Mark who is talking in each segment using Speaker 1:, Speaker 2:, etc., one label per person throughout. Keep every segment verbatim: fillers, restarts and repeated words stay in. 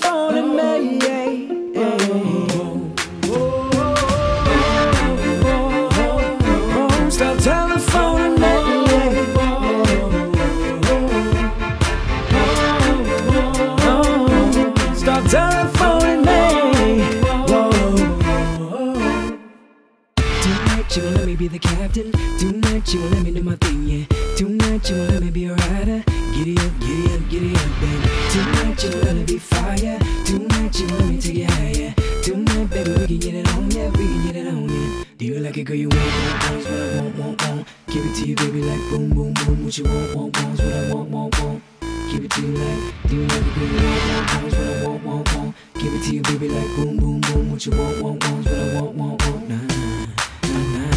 Speaker 1: telephoning me. Stop telephoning me. Stop telephoning me. Tonight you gon' let me be the captain. Tonight you gon' let me do my thing, yeah. Tonight you gon' let me be a rider. Giddy up, giddy up, giddy up, baby. Tonight you gon' let me be fire. Tonight you gon' let me take it higher. Tonight, baby, we can get it on, yeah, we can get it on, yeah. Do you like it, girl? You want, want, want, what I want, want, want. Give it to you, baby, like boom, boom, boom. What you want, want, want, what I want, want, want. Give it to you like, do you like it, girl? You want, want, want, what I want, want, want. Give it to you, baby, like boom, boom, boom. What you want, want, want, what I want, want, want. Nah, nah, nah, nah.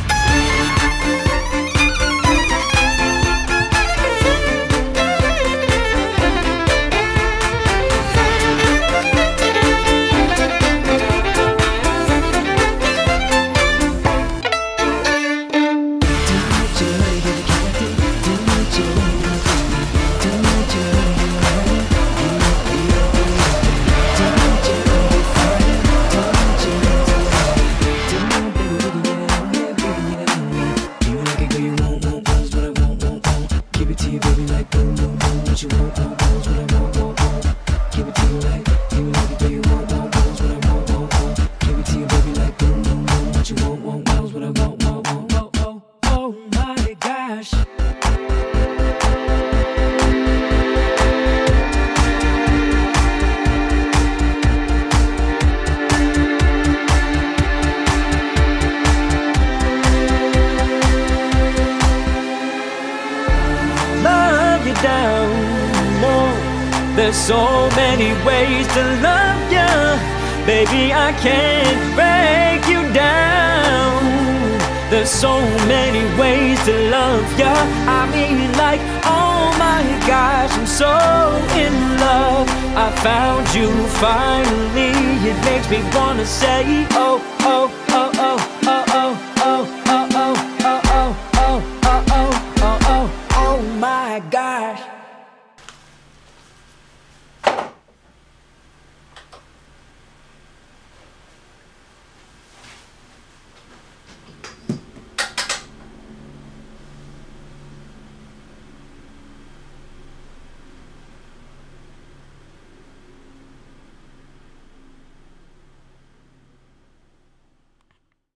Speaker 1: There's so many ways to love ya, baby, I can't break you down. There's so many ways to love ya. I mean, like, oh my gosh, I'm so in love. I found you finally. It makes me wanna say, oh, oh.